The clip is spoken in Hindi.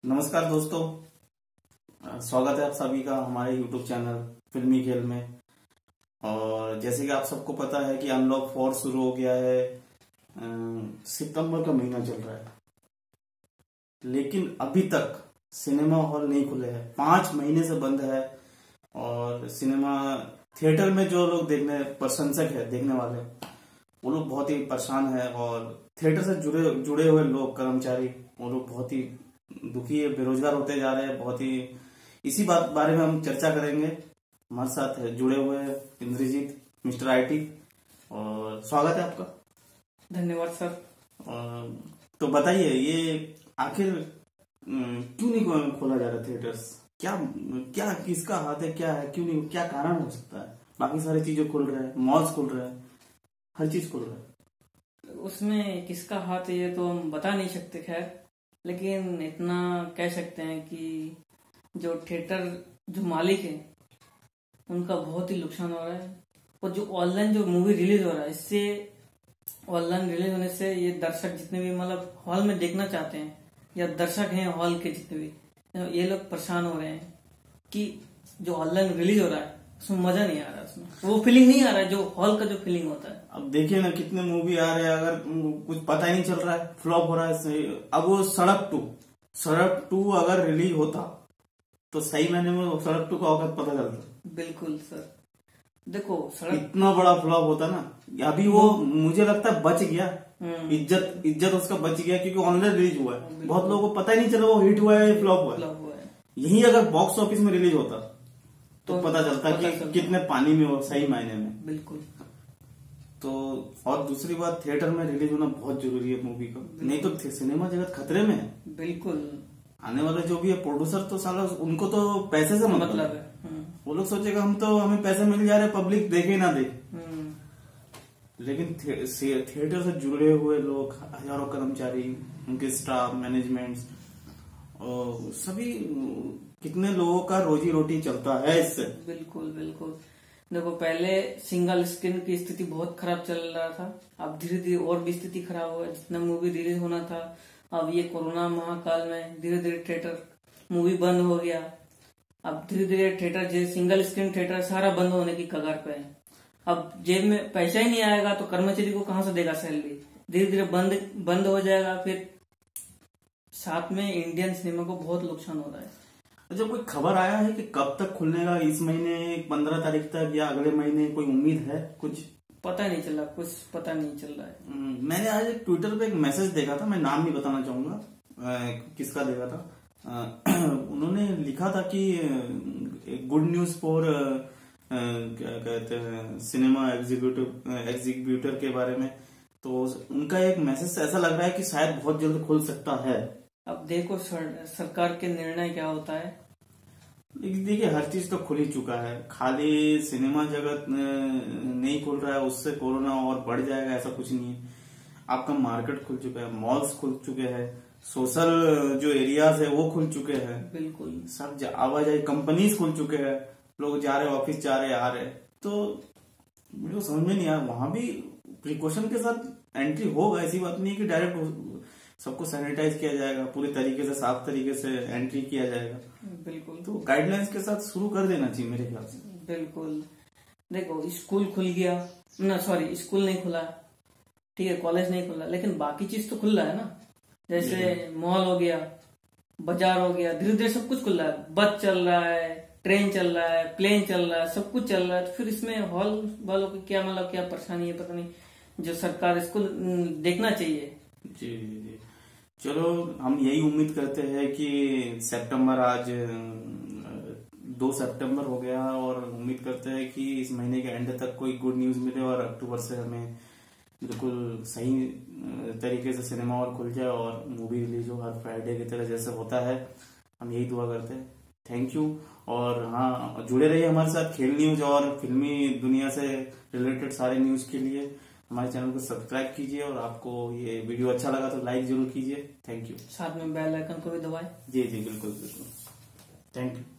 नमस्कार दोस्तों, स्वागत है आप सभी का हमारे YouTube चैनल फिल्मी खेल में। और जैसे कि आप सबको पता है कि अनलॉक 4 शुरू हो गया है। सितंबर का महीना चल रहा है, लेकिन अभी तक सिनेमा हॉल नहीं खुले हैं। 5 महीने से बंद है। और सिनेमा थिएटर में जो लोग देखने प्रशंसक है, देखने वाले, वो लोग बहुत ही परेशान है। और थिएटर से जुड़े हुए लोग, कर्मचारी, वो लोग बहुत ही दुखी है, बेरोजगार होते जा रहे हैं। बहुत ही इसी बारे में हम चर्चा करेंगे। हमारे साथ है जुड़े हुए हैं इंद्रजीत, मिस्टर आईटी, और स्वागत है आपका। धन्यवाद सर। तो बताइए, ये आखिर क्यों नहीं खोला जा रहा थिएटर्स? क्या क्या किसका हाथ है? क्या है, क्यों नहीं, क्या कारण हो सकता है? बाकी सारी चीजें खुल रहे हैं, मॉल्स खुल रहे हैं, हर चीज खुल रहा है। उसमें किसका हाथ है ये तो हम बता नहीं सकते, खैर, लेकिन इतना कह सकते हैं कि जो थिएटर जो मालिक है उनका बहुत ही नुकसान हो रहा है। और जो ऑनलाइन जो मूवी रिलीज हो रहा है, इससे ऑनलाइन रिलीज होने से ये दर्शक जितने भी मतलब हॉल में देखना चाहते हैं, या दर्शक हैं हॉल के जितने भी, ये लोग परेशान हो रहे हैं कि जो ऑनलाइन रिलीज हो रहा है उसमें मजा नहीं आ रहा, उसमें वो फीलिंग नहीं आ रहा है जो हॉल का जो फीलिंग होता है। अब देखिए ना, कितने मूवी आ रहे हैं, अगर कुछ पता ही नहीं चल रहा है, फ्लॉप हो रहा है। अब वो सड़क टू अगर रिलीज होता तो सही मैंने में सड़क 2 का औकात पता चलता। बिल्कुल सर, देखो सड़क इतना बड़ा फ्लॉप होता ना। अभी वो मुझे लगता है बच गया, इज्जत उसका बच गया, क्योंकि ऑनलाइन रिलीज हुआ है। बहुत लोगों को पता ही नहीं चला वो हिट हुआ है या फ्लॉप हुआ है। यही अगर बॉक्स ऑफिस में रिलीज होता तो पता चलता कि कितने पानी में हो, सही मायने में। बिल्कुल। तो और दूसरी बात, थिएटर में रिलीज होना बहुत जरूरी है मूवी का, नहीं तो सिनेमा जगत खतरे में है। बिल्कुल। आने वाले जो भी है प्रोड्यूसर, तो साला उनको तो पैसे से मतलब है। वो लोग सोचेगा हमें पैसे मिल जा रहे, पब्लिक देखे ना देखे। लेकिन थिएटर से जुड़े हुए लोग, हजारों कर्मचारी, उनके स्टाफ, मैनेजमेंट, और सभी, कितने लोगों का रोजी रोटी चलता है इससे। बिल्कुल बिल्कुल। देखो, पहले सिंगल स्क्रीन की स्थिति बहुत खराब चल रहा था, अब धीरे धीरे और भी स्थिति खराब हुआ। जितना मूवी रिलीज होना था, अब ये कोरोना महाकाल में धीरे धीरे थिएटर मूवी बंद हो गया। अब धीरे धीरे थिएटर, जो सिंगल स्क्रीन थिएटर, सारा बंद होने की कगार पे है। अब जेब में पैसा ही नहीं आएगा तो कर्मचारी को कहां से देगा सैलरी? धीरे धीरे बंद हो जाएगा। फिर साथ में इंडियन सिनेमा को बहुत नुकसान हो रहा है। अच्छा, कोई खबर आया है कि कब तक खुलने का? इस महीने 15 तारीख तक या अगले महीने? कोई उम्मीद है? कुछ पता नहीं चला, कुछ पता नहीं चल रहा है। मैंने आज ट्विटर पे एक मैसेज देखा था, मैं नाम नहीं बताना चाहूंगा किसका देखा था। उन्होंने लिखा था कि गुड न्यूज फॉर क्या कहते हैं, सिनेमा एग्जीक्यूटिव के बारे में। तो उनका एक मैसेज ऐसा लग रहा है कि शायद बहुत जल्द खुल सकता है। अब देखो सरकार के निर्णय क्या होता है। देखिए, हर चीज तो खुल ही चुका है, खाली सिनेमा जगत नहीं खुल रहा है, उससे कोरोना और बढ़ जाएगा ऐसा कुछ नहीं है। आपका मार्केट खुल चुका है, मॉल्स खुल चुके हैं, सोशल जो एरियाज है वो खुल चुके हैं। बिल्कुल। सब आवाजाही, कंपनीज खुल चुके हैं, लोग जा रहे हैं, ऑफिस जा रहे हैं, आ रहे हैं। तो मुझे समझ में नहीं आया, वहां भी प्रिकॉशन के साथ एंट्री होगा। ऐसी बात नहीं है कि डायरेक्ट सबको सैनिटाइज किया जाएगा, पूरे तरीके से, साफ तरीके से एंट्री किया जाएगा। बिल्कुल। तो गाइडलाइंस के साथ शुरू कर देना चाहिए मेरे ख्याल से। बिल्कुल। देखो, स्कूल खुल गया ना, सॉरी, स्कूल नहीं खुला, ठीक है, कॉलेज नहीं खुला, लेकिन बाकी चीज तो खुल रहा है ना। जैसे मॉल हो गया, बाजार हो गया, धीरे धीरे सब कुछ खुल रहा है। बस चल रहा है, ट्रेन चल रहा है, प्लेन चल रहा है, सब कुछ चल रहा है। तो फिर इसमें हॉल वालों को क्या मतलब, क्या परेशानी है, पता नहीं। जो सरकार, इसको देखना चाहिए। जी जी, चलो, हम यही उम्मीद करते हैं कि सितंबर, आज 2 सितंबर हो गया, और उम्मीद करते हैं कि इस महीने के एंड तक कोई गुड न्यूज मिले और अक्टूबर से हमें बिल्कुल सही तरीके से सिनेमा हॉल खुल जाए और मूवी रिलीज हो हर फ्राइडे की तरह जैसे होता है। हम यही दुआ करते हैं। Thank you. और हाँ, जुड़े रहिए हमारे साथ खेल न्यूज और फिल्मी दुनिया से रिलेटेड सारे न्यूज के लिए। हमारे चैनल को सब्सक्राइब कीजिए, और आपको ये वीडियो अच्छा लगा तो लाइक जरूर कीजिए। Thank you. साथ में बेल आइकन को भी दबाएं। जी जी, बिल्कुल बिल्कुल। Thank you.